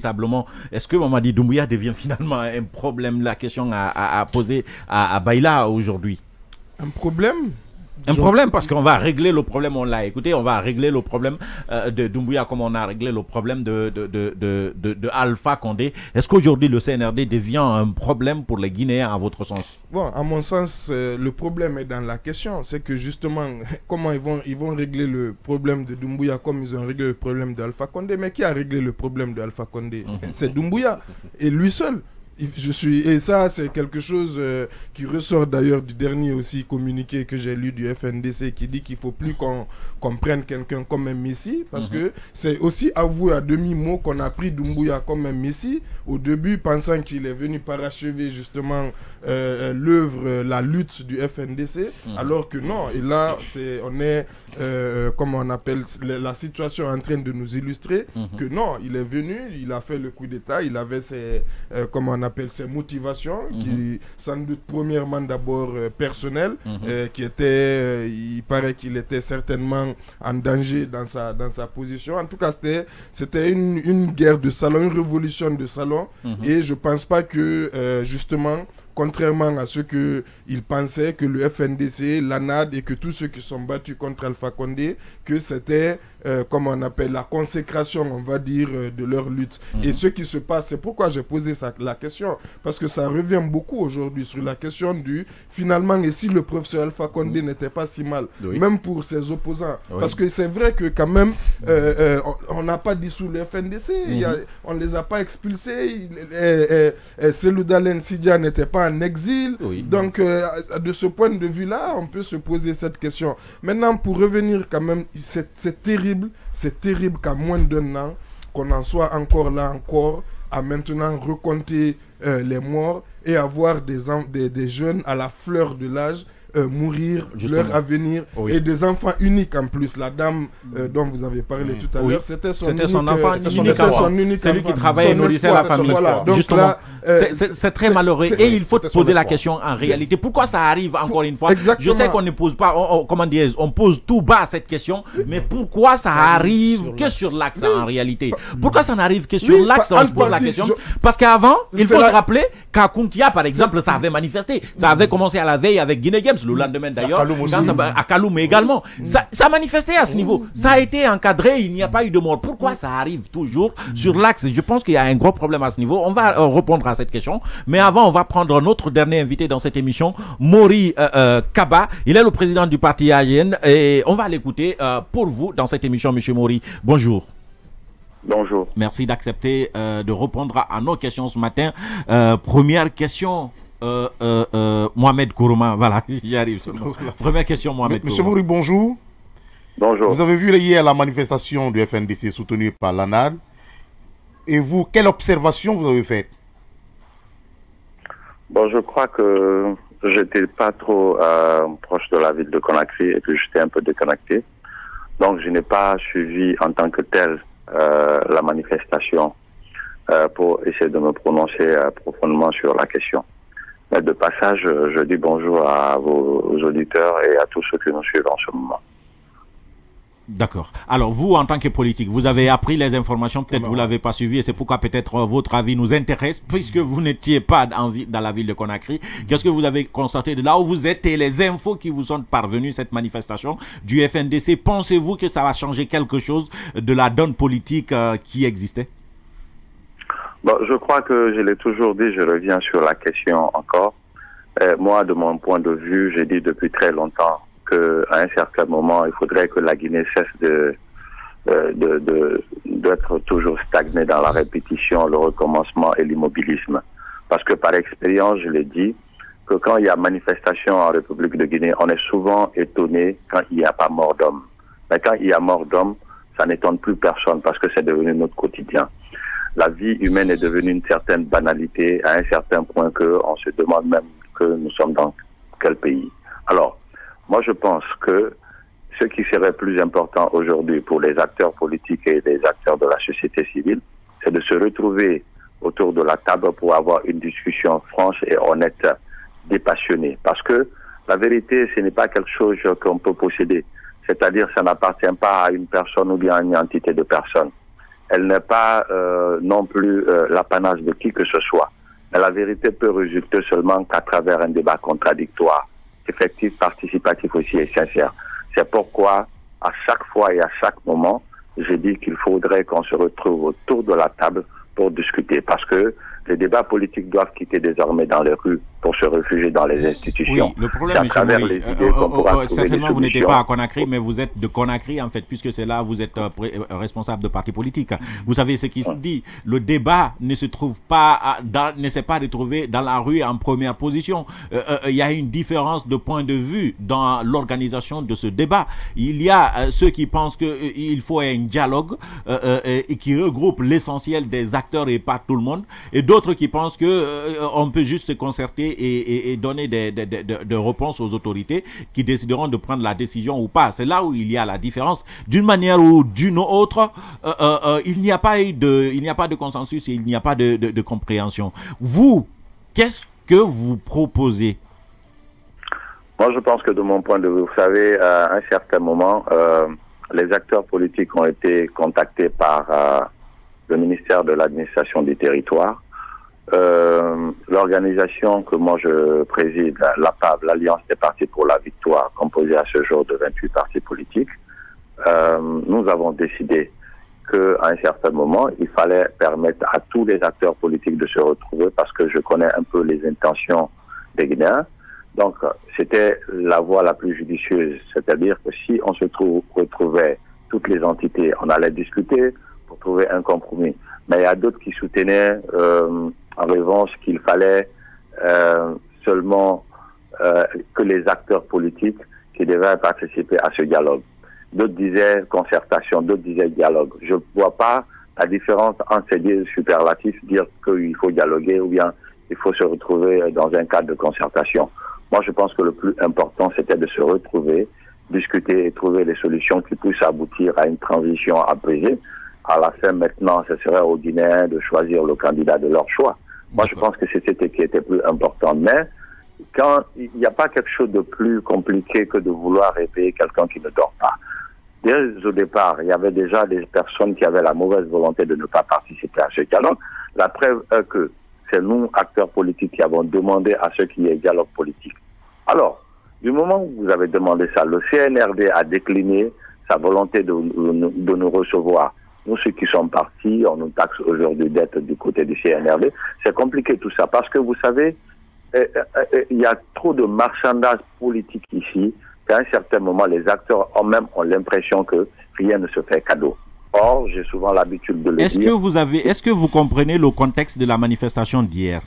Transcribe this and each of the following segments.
véritablement, est-ce que Mamadi Doumbouya devient finalement un problème, la question à poser à Baïla aujourd'hui? Un problème? Un problème, parce qu'on va régler le problème, on l'a écouté, on va régler le problème de Doumbouya comme on a réglé le problème de Alpha Condé. Est-ce qu'aujourd'hui le CNRD devient un problème pour les Guinéens à votre sens? Bon, à mon sens, le problème est dans la question. C'est que justement, comment ils vont régler le problème de Doumbouya comme ils ont réglé le problème d'Alpha Condé. Mais qui a réglé le problème d'Alpha Condé? C'est Doumbouya, et lui seul. Et ça, c'est quelque chose qui ressort d'ailleurs du dernier aussi communiqué que j'ai lu du FNDC, qui dit qu'il ne faut plus qu'on prenne quelqu'un comme un messie, parce que c'est aussi avoué à demi-mot qu'on a pris Doumbouya comme un messie, au début pensant qu'il est venu parachever justement l'œuvre, la lutte du FNDC, alors que non. Et là, on est, comment on appelle, la situation est en train de nous illustrer que non, il est venu, il a fait le coup d'État, il avait ses, comment on appelle, ses motivations, qui sans doute premièrement d'abord personnelles, qui était, il paraît qu'il était certainement en danger dans sa position. En tout cas, c'était une guerre de salon, une révolution de salon, et je pense pas que justement, contrairement à ce qu'ils pensaient, que le FNDC, l'ANAD et que tous ceux qui sont battus contre Alpha Condé, que c'était, comme on appelle, la consécration, on va dire, de leur lutte. Et ce qui se passe, c'est pourquoi j'ai posé la question, parce que ça revient beaucoup aujourd'hui sur la question du, finalement, et si le professeur Alpha Condé n'était pas si mal, même pour ses opposants. Parce que c'est vrai que quand même, on n'a pas dissous le FNDC, on ne les a pas expulsés, Selou Dalein Sidja n'était pas en exil. Donc, de ce point de vue-là, on peut se poser cette question. Maintenant, pour revenir quand même, c'est terrible qu'à moins d'un an, qu'on en soit encore là, à maintenant recompter les morts et avoir des jeunes à la fleur de l'âge mourir, leur avenir, et des enfants uniques en plus. La dame dont vous avez parlé tout à l'heure, c'était son enfant unique. Celui qui travaillait et nourrissait la famille. Voilà. Donc justement, là, c'est très malheureux et il faut poser la question en réalité. Pourquoi ça arrive encore une fois? Je sais qu'on ne pose pas, on pose tout bas cette question, mais pourquoi ça arrive que sur l'axe en réalité? Pourquoi ça n'arrive que sur l'axe? On se pose la question. Parce qu'avant, il faut se rappeler qu'à Kountia, par exemple, ça avait manifesté. Ça avait commencé à la veille avec Guinée Games, le lendemain d'ailleurs, à Kaloum également. Ça manifestait à ce niveau. Ça a été encadré, il n'y a pas eu de mort. Pourquoi ça arrive toujours sur l'axe? Je pense qu'il y a un gros problème à ce niveau. On va répondre à cette question. Mais avant, on va prendre notre dernier invité dans cette émission, Mori Kaba. Il est le président du parti AGN et on va l'écouter pour vous dans cette émission, Monsieur Mori. Bonjour. Bonjour. Merci d'accepter de répondre à nos questions ce matin. Première question. Mohamed Kourouma, voilà, j'y arrive. Première question, Mohamed. Monsieur Mori, bonjour. Bonjour. Vous avez vu hier la manifestation du FNDC soutenue par l'ANAD. Et vous, quelle observation vous avez faite? Bon, je crois que j'étais pas trop proche de la ville de Conakry et que j'étais un peu déconnecté. Donc, je n'ai pas suivi en tant que tel la manifestation pour essayer de me prononcer profondément sur la question. Mais de passage, je dis bonjour à vos auditeurs et à tous ceux qui nous suivent en ce moment. D'accord. Alors, vous, en tant que politique, vous avez appris les informations, peut-être vous ne l'avez pas suivi, et c'est pourquoi peut-être votre avis nous intéresse, puisque vous n'étiez pas dans la ville de Conakry. Qu'est-ce que vous avez constaté de là où vous êtes et les infos qui vous sont parvenues, cette manifestation du FNDC? Pensez-vous que ça va changer quelque chose de la donne politique qui existait? Bon, je crois que je l'ai toujours dit, je reviens sur la question encore. Moi, de mon point de vue, j'ai dit depuis très longtemps qu'à un certain moment, il faudrait que la Guinée cesse d'être toujours stagnée dans la répétition, le recommencement et l'immobilisme. Parce que par expérience, je l'ai dit, que quand il y a manifestation en République de Guinée, on est souvent étonné quand il n'y a pas mort d'homme. Mais quand il y a mort d'homme, ça n'étonne plus personne parce que c'est devenu notre quotidien. La vie humaine est devenue une certaine banalité à un certain point qu'on se demande même que nous sommes dans quel pays. Alors, moi je pense que ce qui serait plus important aujourd'hui pour les acteurs politiques et les acteurs de la société civile, c'est de se retrouver autour de la table pour avoir une discussion franche et honnête, dépassionnée. Parce que la vérité, ce n'est pas quelque chose qu'on peut posséder. C'est-à-dire, ça n'appartient pas à une personne ou bien à une entité de personnes. elle n'est pas non plus l'apanage de qui que ce soit. Mais la vérité peut résulter seulement qu'à travers un débat contradictoire, effectif, participatif aussi et sincère. C'est pourquoi, à chaque fois et à chaque moment, j'ai dit qu'il faudrait qu'on se retrouve autour de la table pour discuter. Parce que les débats politiques doivent quitter désormais dans les rues pour se réfugier dans les institutions. Oui, le problème, M. Mouri, certainement vous n'étiez pas à Conakry, mais vous êtes de Conakry, en fait, puisque c'est là où vous êtes responsable de parti politique. Vous savez ce qui se dit. Le débat ne se trouve pas, ne s'est pas retrouvé dans la rue en première position. Il y a une différence de point de vue dans l'organisation de ce débat. Il y a ceux qui pensent qu'il faut un dialogue et qui regroupe l'essentiel des acteurs et pas tout le monde, et d'autres qui pensent qu'on peut juste se concerter et donner des réponses aux autorités qui décideront de prendre la décision ou pas. C'est là où il y a la différence. D'une manière ou d'une autre, il n'y a pas de consensus et il n'y a pas de compréhension. Vous, qu'est-ce que vous proposez? Moi, je pense que de mon point de vue, vous savez, à un certain moment, les acteurs politiques ont été contactés par le ministère de l'administration du territoire. L'organisation que moi je préside, l'APAV, l'Alliance des partis pour la victoire, composée à ce jour de 28 partis politiques, nous avons décidé qu'à un certain moment, il fallait permettre à tous les acteurs politiques de se retrouver parce que je connais un peu les intentions des Guinéens. Donc, c'était la voie la plus judicieuse, c'est-à-dire que si on se retrouvait toutes les entités, on allait discuter pour trouver un compromis. Mais il y a d'autres qui soutenaient en revanche qu'il fallait seulement que les acteurs politiques qui devaient participer à ce dialogue. D'autres disaient concertation, d'autres disaient dialogue. Je ne vois pas la différence entre ces deux superlatifs, dire qu'il faut dialoguer ou bien il faut se retrouver dans un cadre de concertation. Moi, je pense que le plus important, c'était de se retrouver, discuter et trouver des solutions qui puissent aboutir à une transition apaisée. À la fin, maintenant, ce serait aux Guinéens de choisir le candidat de leur choix. Moi, je pense que c'était ce qui était plus important. Mais quand il n'y a pas quelque chose de plus compliqué que de vouloir réveiller quelqu'un qui ne dort pas. Dès au départ, il y avait déjà des personnes qui avaient la mauvaise volonté de ne pas participer à ce dialogue. La preuve est que c'est nous, acteurs politiques, qui avons demandé à ce qu'il y ait dialogue politique. Alors, du moment où vous avez demandé ça, le CNRD a décliné sa volonté de nous recevoir. Nous, ceux qui sont partis, on nous taxe aujourd'hui d'être du côté du CNRD. C'est compliqué tout ça parce que vous savez, il y a trop de marchandage politique ici qu'à un certain moment, les acteurs eux-mêmes ont l'impression que rien ne se fait cadeau. Or, j'ai souvent l'habitude de le dire. Est-ce que vous comprenez le contexte de la manifestation d'hier?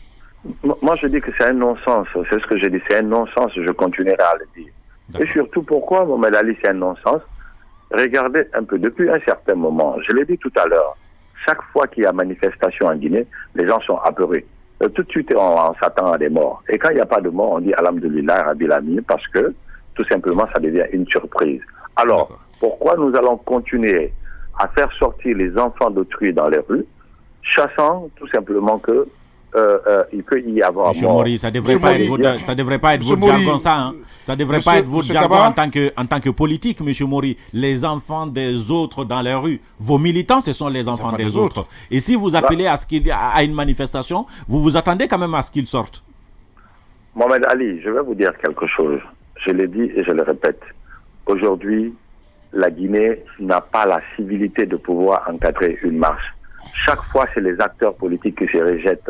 Moi, je dis que c'est un non-sens. C'est ce que je dis, c'est un non-sens. Je continuerai à le dire. Et surtout, pourquoi, Mohamed Ali, c'est un non-sens? Regardez un peu, depuis un certain moment, je l'ai dit tout à l'heure, chaque fois qu'il y a manifestation en Guinée, les gens sont apeurés. Tout de suite, on s'attend à des morts. Et quand il n'y a pas de morts, on dit Alhamdulillah, Rabbil Alamin, parce que, tout simplement, ça devient une surprise. Alors, pourquoi nous allons continuer à faire sortir les enfants d'autrui dans les rues, chassant tout simplement que il peut y avoir Monsieur Mouri, ça devrait pas être votre jargon, ça. Hein. Ça devrait pas être votre jargon en tant que politique, Monsieur Mouri. Les enfants des autres dans les rues. Vos militants, ce sont les enfants des autres. Et si vous appelez à une manifestation, vous vous attendez quand même à ce qu'ils sortent. Mohamed Ali, je vais vous dire quelque chose. Je l'ai dit et je le répète. Aujourd'hui, la Guinée n'a pas la civilité de pouvoir encadrer une marche. Chaque fois, c'est les acteurs politiques qui se rejettent,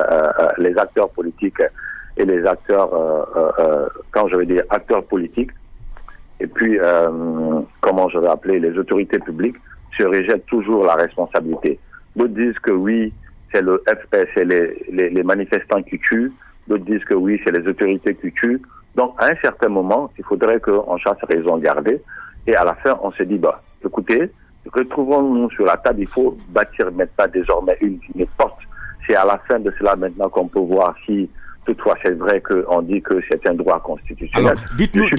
les acteurs politiques et les acteurs, quand je veux dire acteurs politiques, et puis, comment je vais appeler, les autorités publiques, se rejettent toujours la responsabilité. D'autres disent que oui, c'est le FP, c'est les manifestants qui tuent. D'autres disent que oui, c'est les autorités qui tuent. Donc, à un certain moment, il faudrait qu'on chasse raison garder. Et à la fin, on se dit, bah, écoutez, retrouvons-nous sur la table, il faut bâtir maintenant désormais une porte. C'est à la fin de cela maintenant qu'on peut voir si toutefois c'est vrai qu'on dit que c'est un droit constitutionnel. Alors, dites-nous,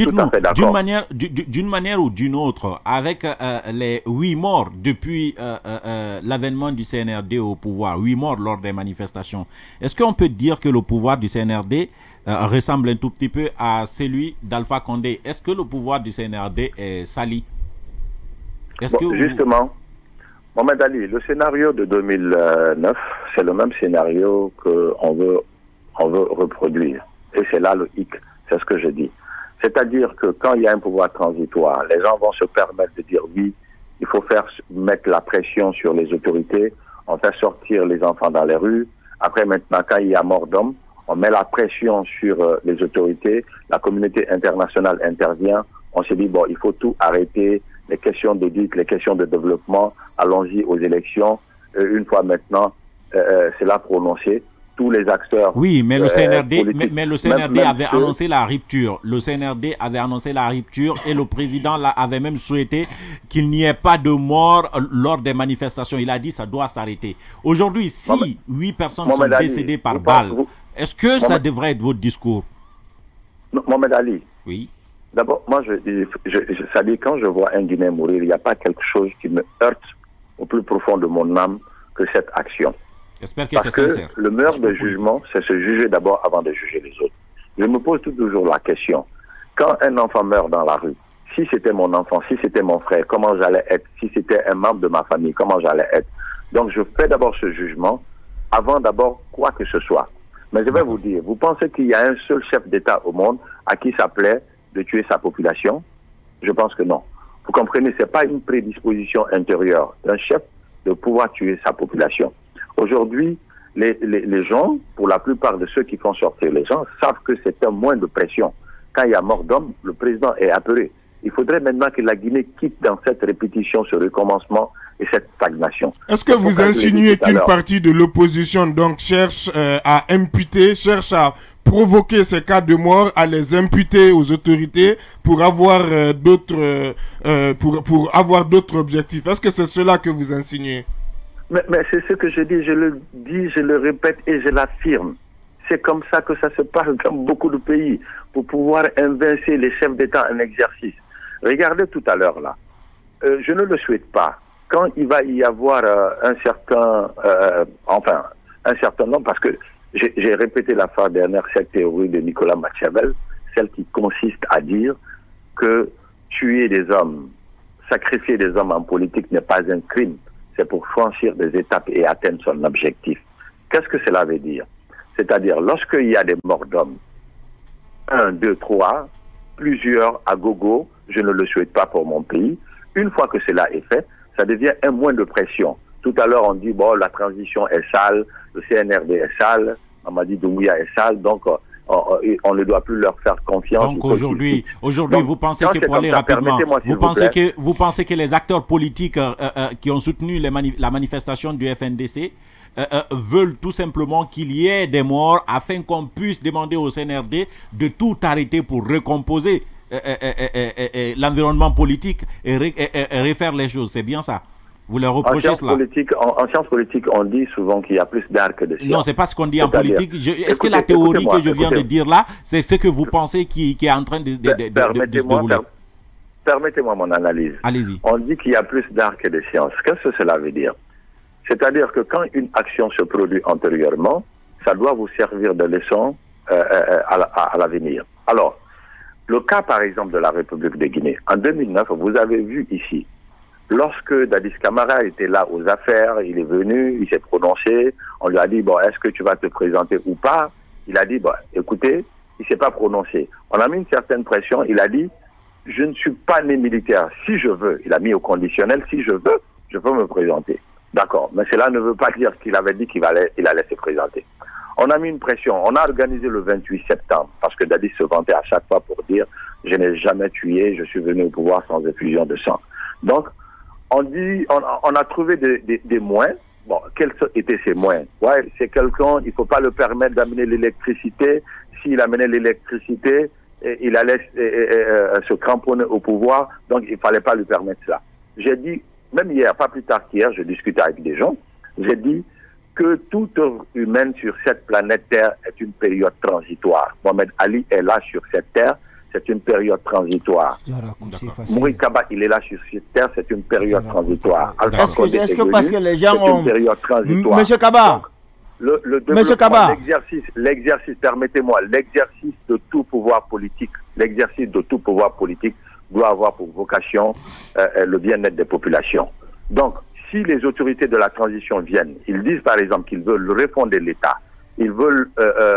d'une manière ou d'une autre, avec les 8 morts depuis l'avènement du CNRD au pouvoir, 8 morts lors des manifestations, est-ce qu'on peut dire que le pouvoir du CNRD ressemble un tout petit peu à celui d'Alpha Condé? Est-ce que le pouvoir du CNRD est sali? Justement, Mohamed Ali, le scénario de 2009, c'est le même scénario qu'on veut reproduire. Et c'est là le hic, c'est ce que je dis. C'est-à-dire que quand il y a un pouvoir transitoire, les gens vont se permettre de dire oui, il faut mettre la pression sur les autorités, on fait sortir les enfants dans les rues. Après, maintenant, quand il y a mort d'homme, on met la pression sur les autorités, la communauté internationale intervient, on se dit, bon, il faut tout arrêter, les questions d'audit, les questions de développement, allons-y aux élections. Une fois maintenant, c'est là prononcé. Tous les acteurs. Oui, mais le CNRD, mais le CNRD avait annoncé la rupture. Le CNRD avait annoncé la rupture et le président avait même souhaité qu'il n'y ait pas de mort lors des manifestations. Il a dit que ça doit s'arrêter. Aujourd'hui, si 8 personnes sont décédées par balle, est-ce que ça devrait être votre discours? Mohamed Ali. Oui. D'abord, moi, ça dit, quand je vois un Guinéen mourir, il n'y a pas quelque chose qui me heurte au plus profond de mon âme que cette action. J'espère que parce que sincère. Le meilleur des jugements, c'est se juger d'abord avant de juger les autres. Je me pose toujours la question. Quand un enfant meurt dans la rue, si c'était mon enfant, si c'était mon frère, comment j'allais être? Si c'était un membre de ma famille, comment j'allais être? Donc je fais d'abord ce jugement avant d'abord quoi que ce soit. Mais je vais vous dire, vous pensez qu'il y a un seul chef d'État au monde à qui ça plaît de tuer sa population? Je pense que non. Vous comprenez, ce n'est pas une prédisposition intérieure d'un chef de pouvoir tuer sa population. Aujourd'hui, les gens, pour la plupart de ceux qui font sortir les gens, savent que c'est un moyen de pression. Quand il y a mort d'homme, le président est apeuré. Il faudrait maintenant que la Guinée quitte dans cette répétition, ce recommencement et cette stagnation. Est-ce que vous insinuez qu'une partie de l'opposition donc cherche à imputer, cherche à provoquer ces cas de mort, à les imputer aux autorités pour avoir d'autres objectifs? Est-ce que c'est cela que vous insinuez? Mais c'est ce que je dis, je le répète et je l'affirme. C'est comme ça que ça se passe dans beaucoup de pays, pour pouvoir inverser les chefs d'État en exercice. Regardez tout à l'heure là, je ne le souhaite pas. Quand il va y avoir un certain nombre, parce que j'ai répété la fois dernière cette théorie de Nicolas Machiavel, celle qui consiste à dire que tuer des hommes, sacrifier des hommes en politique n'est pas un crime. C'est pour franchir des étapes et atteindre son objectif. Qu'est-ce que cela veut dire? C'est-à-dire, lorsqu'il y a des morts d'hommes, 1, 2, 3, plusieurs à gogo, je ne le souhaite pas pour mon pays. Une fois que cela est fait, ça devient un moins de pression. Tout à l'heure, on dit, bon, la transition est sale, le CNRD est sale, Mamadi Doumbouya est sale, donc on ne doit plus leur faire confiance. Donc aujourd'hui, vous pensez que pour aller rapidement, vous pensez que les acteurs politiques qui ont soutenu la manifestation du FNDC veulent tout simplement qu'il y ait des morts afin qu'on puisse demander au CNRD de tout arrêter pour recomposer l'environnement politique et refaire les choses. C'est bien ça? Vous leur reprochez cela? En sciences politiques, on dit souvent qu'il y a plus d'art que de science. Non, c'est pas ce qu'on dit en politique. Est-ce que la théorie que je viens de dire là, c'est ce que vous pensez qui est en train de se dérouler? Permettez-moi mon analyse. Allez-y. On dit qu'il y a plus d'art que de science. Qu'est-ce que cela veut dire? C'est-à-dire que quand une action se produit antérieurement, ça doit vous servir de leçon à l'avenir. Alors, le cas par exemple de la République de Guinée, en 2009, vous avez vu ici, lorsque Dadis Camara était là aux affaires, il est venu, il s'est prononcé, on lui a dit, bon, est-ce que tu vas te présenter ou pas? Il a dit, bon, écoutez, il ne s'est pas prononcé. On a mis une certaine pression, il a dit, je ne suis pas né militaire, si je veux, il a mis au conditionnel, si je veux, je peux me présenter. D'accord, mais cela ne veut pas dire qu'il avait dit qu'il allait se présenter. On a mis une pression, on a organisé le 28 septembre, parce que Dadis se vantait à chaque fois pour dire, je n'ai jamais tué, je suis venu au pouvoir sans effusion de sang. Donc, on a trouvé des moyens. Bon, quels étaient ces moyens? Ouais, c'est quelqu'un, il ne faut pas le permettre d'amener l'électricité. S'il amenait l'électricité, il allait se cramponner au pouvoir, donc il ne fallait pas lui permettre ça. J'ai dit, même hier, pas plus tard qu'hier, je discutais avec des gens, j'ai dit que toute œuvre humaine sur cette planète Terre est une période transitoire. Mohamed Ali est là sur cette terre, c'est une période transitoire. Mouri Kaba, il est là sur cette terre, c'est une période transitoire. Est-ce que parce que les gens ont... une période transitoire. Monsieur Kaba, l'exercice, permettez-moi, l'exercice de tout pouvoir politique, doit avoir pour vocation le bien-être des populations. Donc, si les autorités de la transition viennent, ils disent par exemple qu'ils veulent refonder l'État, ils veulent,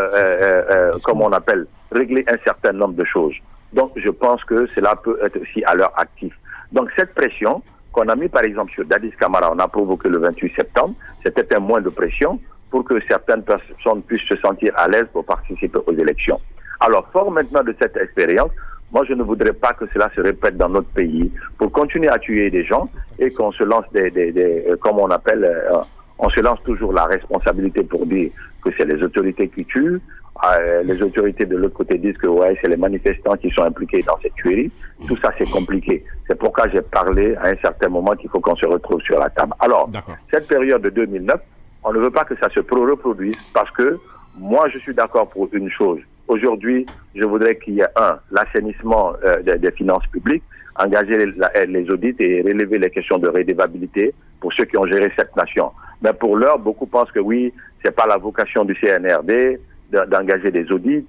comme on appelle, régler un certain nombre de choses. Donc je pense que cela peut être aussi à leur actif. Donc cette pression qu'on a mis par exemple sur Dadis Camara, on a provoqué le 28 septembre, c'était un moins de pression pour que certaines personnes puissent se sentir à l'aise pour participer aux élections. Alors fort maintenant de cette expérience, moi, je ne voudrais pas que cela se répète dans notre pays pour continuer à tuer des gens et qu'on se lance comme on appelle, on se lance toujours la responsabilité pour dire que c'est les autorités qui tuent. Les autorités de l'autre côté disent que ouais, c'est les manifestants qui sont impliqués dans cette tuerie. Tout ça, c'est compliqué. C'est pourquoi j'ai parlé à un certain moment qu'il faut qu'on se retrouve sur la table. Alors, cette période de 2009, on ne veut pas que ça se reproduise parce que moi, je suis d'accord pour une chose. Aujourd'hui, je voudrais qu'il y ait l'assainissement des finances publiques, engager les audits et relever les questions de redevabilité pour ceux qui ont géré cette nation. Mais pour l'heure, beaucoup pensent que oui, c'est pas la vocation du CNRD d'engager des audits,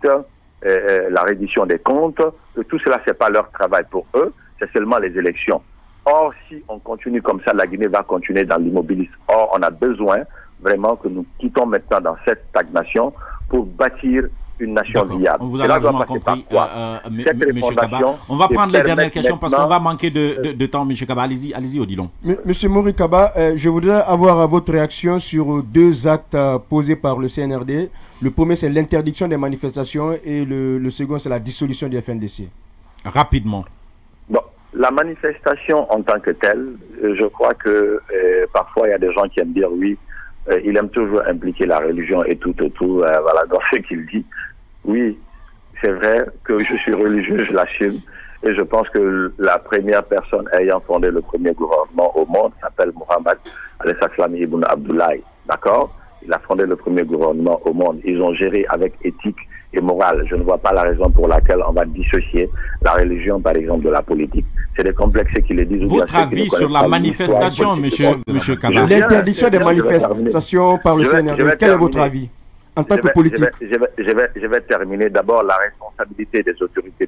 la reddition des comptes, que tout cela, c'est pas leur travail pour eux, c'est seulement les élections. Or, si on continue comme ça, la Guinée va continuer dans l'immobilisme. Or, on a besoin vraiment que nous quittons maintenant dans cette stagnation pour bâtir une nation viable. On vous a largement compris, M. Kaba. On va prendre les dernières questions parce qu'on va manquer de temps, M. Kaba. Allez-y, Odilon. M. Mori Kaba, je voudrais avoir votre réaction sur deux actes posés par le CNRD. Le premier, c'est l'interdiction des manifestations et le second, c'est la dissolution du FNDC. Rapidement. Bon, la manifestation en tant que telle, je crois que parfois il y a des gens qui aiment dire oui, il aime toujours impliquer la religion et tout, voilà, dans ce qu'il dit. Oui, c'est vrai que je suis religieux, je l'assume, et je pense que la première personne ayant fondé le premier gouvernement au monde s'appelle Mohamed Al-Saklami Ibn Abdoulaye, d'accord? Il a fondé le premier gouvernement au monde. Ils ont géré avec éthique et morale. Je ne vois pas la raison pour laquelle on va dissocier la religion, par exemple, de la politique. C'est des complexes qui les disent. Votre avis sur la manifestation, monsieur Kaba? L'interdiction des manifestations par le CNRD, quel est votre avis en tant que politique? Je vais terminer. D'abord, la responsabilité des autorités.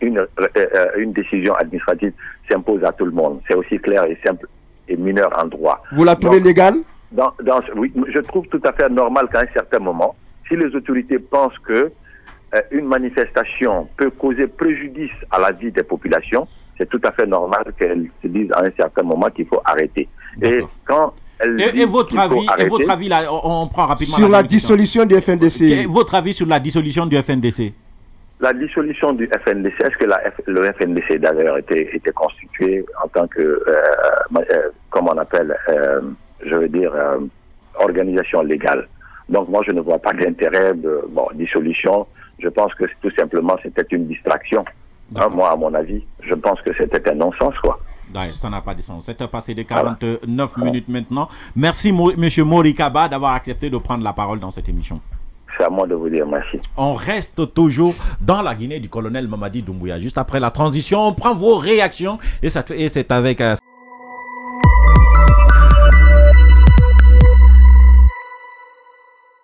Une décision administrative s'impose à tout le monde. C'est aussi clair et simple et mineur en droit. Vous la trouvez légale? Oui, je trouve tout à fait normal qu'à un certain moment, si les autorités pensent que une manifestation peut causer préjudice à la vie des populations, c'est tout à fait normal qu'elles se disent à un certain moment qu'il faut arrêter. Et quand votre avis, là, on prend rapidement sur la dissolution du FNDC. Votre avis sur la dissolution du FNDC? La dissolution du FNDC, est-ce que le FNDC d'ailleurs était constitué en tant que, comme on appelle, je veux dire, organisation légale. Donc moi, je ne vois pas d'intérêt de dissolution. Je pense que tout simplement, c'était une distraction. Moi, à mon avis, je pense que c'était un non-sens, quoi. Ça n'a pas de sens. 7h passées de 49 minutes maintenant. Merci, M. Mori Kaba, d'avoir accepté de prendre la parole dans cette émission. C'est à moi de vous dire merci. On reste toujours dans la Guinée du colonel Mamadi Doumbouya. Juste après la transition, on prend vos réactions et c'est avec...